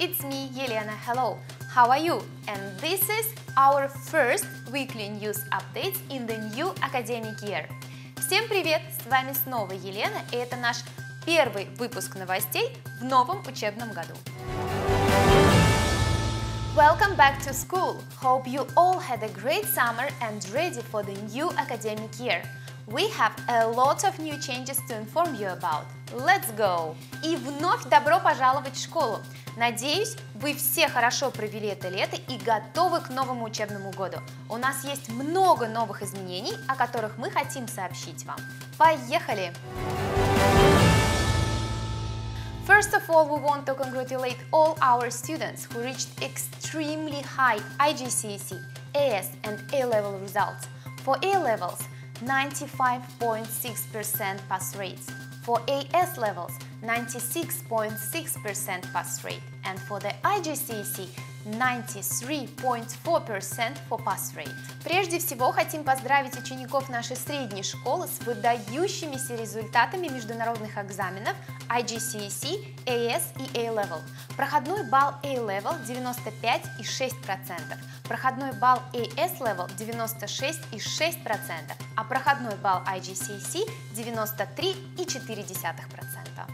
it's me, Елена. Hello, how are you? And this is our first weekly news updates in the new academic year. Всем привет! С вами снова Елена, и это наш первый выпуск новостей в новом учебном году. Welcome back to school! Hope you all had a great summer and ready for the new academic year. We have a lot of new changes to inform you about. Let's go! И вновь добро пожаловать в школу! Надеюсь, вы все хорошо провели это лето и готовы к новому учебному году. У нас есть много новых изменений, о которых мы хотим сообщить вам. Поехали! First of all, we want to congratulate all our students who reached extremely high IGCSE, AS and A-level results. For A-levels, 95.6% pass rates. For AS levels, 96.6% pass rate. And for the IGCSE, 93.4% for pass rate. Прежде всего, хотим поздравить учеников нашей средней школы с выдающимися результатами международных экзаменов IGCSE, AS и A-Level. Проходной балл A-Level 95,6%, проходной балл AS-Level 96,6%, а проходной балл IGCSE 93,4%.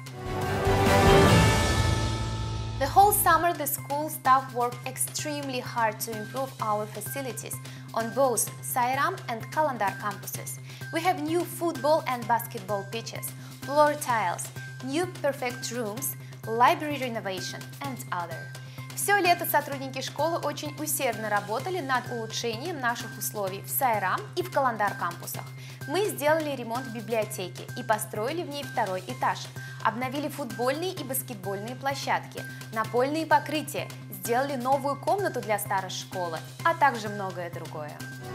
The whole summer, the school staff worked extremely hard to improve our facilities on both Sairam and Kalandar campuses. We have new football and basketball pitches, floor tiles, new perfect rooms, library renovation and other. Все лето сотрудники школы очень усердно работали над улучшением наших условий в Сайрам и в Каландар кампусах. Мы сделали ремонт библиотеки и построили в ней второй этаж, обновили футбольные и баскетбольные площадки, напольные покрытия, сделали новую комнату для старой школы, а также многое другое.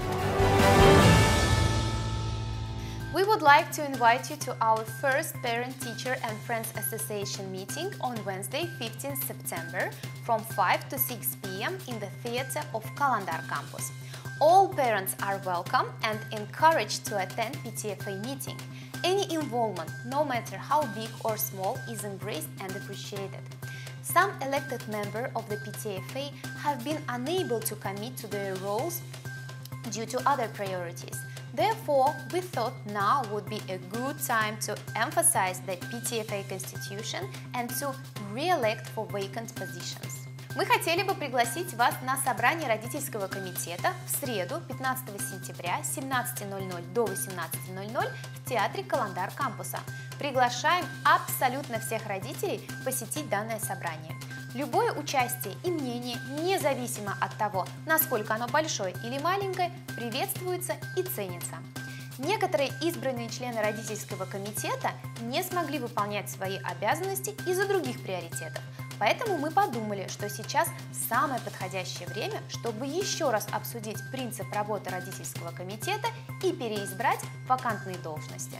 We would like to invite you to our first Parent, Teacher and Friends Association meeting on Wednesday, 15 September from 5 to 6 p.m. in the theater of Kalandar campus. All parents are welcome and encouraged to attend PTFA meeting. Any involvement, no matter how big or small, is embraced and appreciated. Some elected members of the PTFA have been unable to commit to their roles due to other priorities. Therefore, we thought now would be a good time to emphasize the PTFA constitution and to re-elect for vacant positions. Мы хотели бы пригласить вас на собрание родительского комитета в среду, 15 сентября с 17:00 до 18:00 в театре Каландар кампуса. Приглашаем абсолютно всех родителей посетить данное собрание. Любое участие и мнение, независимо от того, насколько оно большое или маленькое, приветствуется и ценится. Некоторые избранные члены родительского комитета не смогли выполнять свои обязанности из-за других приоритетов. Поэтому мы подумали, что сейчас самое подходящее время, чтобы еще раз обсудить принцип работы родительского комитета и переизбрать вакантные должности.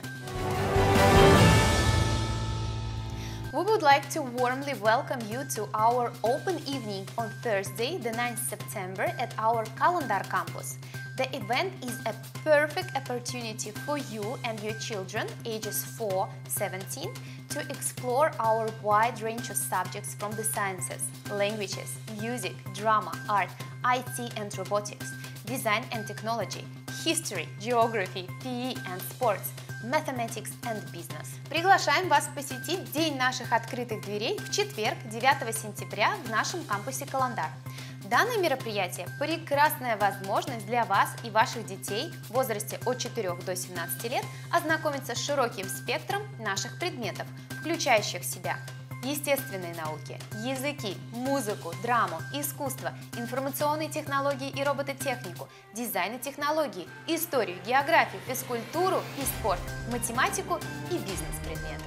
We would like to warmly welcome you to our open evening on Thursday, the 9th September at our Kalandar campus. The event is a perfect opportunity for you and your children, ages 4-17, to explore our wide range of subjects from the sciences, languages, music, drama, art, IT and robotics, design and technology, history, geography, PE and sports, Mathematics and Business. Приглашаем вас посетить День наших открытых дверей в четверг, 9 сентября в нашем кампусе Каландар. Данное мероприятие – прекрасная возможность для вас и ваших детей в возрасте от 4 до 17 лет ознакомиться с широким спектром наших предметов, включающих в себя естественные науки, языки, музыку, драму, искусство, информационные технологии и робототехнику, дизайн и технологии, историю, географию, физкультуру и спорт, математику и бизнес-предметы.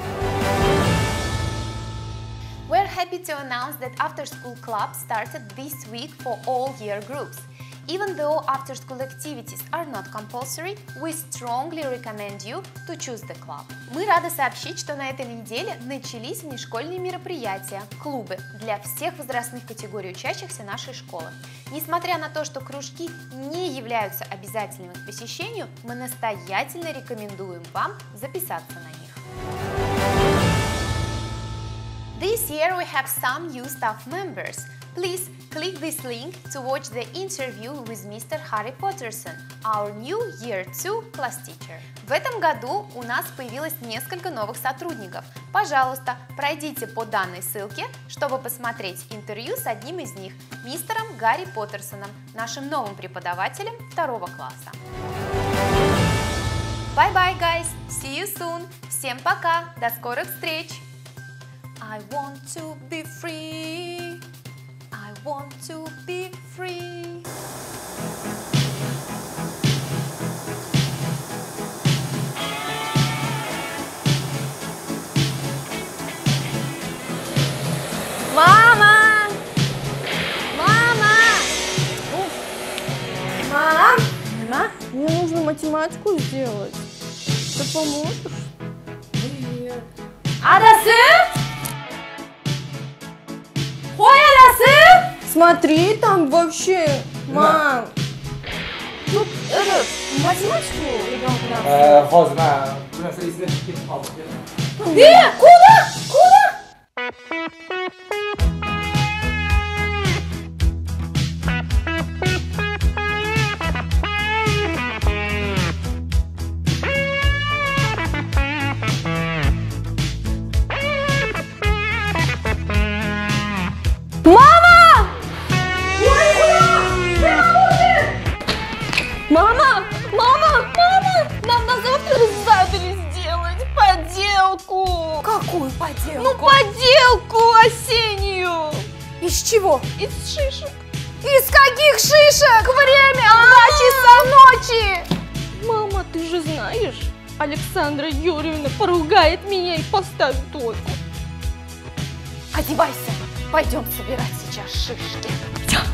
We're happy to announce that after-school club started this week for all year groups. Even though after-school activities are not compulsory, we strongly recommend you to choose the club. Мы рады сообщить, что на этой неделе начались внешкольные мероприятия, клубы для всех возрастных категорий учащихся нашей школы. Несмотря на то, что кружки не являются обязательными к посещению, мы настоятельно рекомендуем вам записаться на них. This year we have some new staff members. Please click this link to watch the interview with Mr. Harry Potterson, our new Year 2 class teacher. В этом году у нас появилось несколько новых сотрудников. Пожалуйста, пройдите по данной ссылке, чтобы посмотреть интервью с одним из них, мистером Гарри Поттерсоном, нашим новым преподавателем 2 класса. Bye-bye, guys! See you soon! Всем пока! До скорых встреч! I want to be free. I want to be free. Мама! Мама! Мам! Мама? Мне нужно математику сделать. Ты поможешь? Привет. Adası? Ой, Adası? Смотри, там вообще, мам. Тут математику ребенку надо. Hozir men bu narsa esida ketib qoldi. Куда? Куда? Мама! Ой, куда? Мама! Мама! Мама! Нам на завтра задали сделать поделку. Какую поделку? Ну, поделку осеннюю. Из чего? Из шишек. Из каких шишек? Время 2 часа ночи. Мама, ты же знаешь, Александра Юрьевна поругает меня и поставит двойку. Одевайся. Пойдем собирать сейчас шишки. Идем.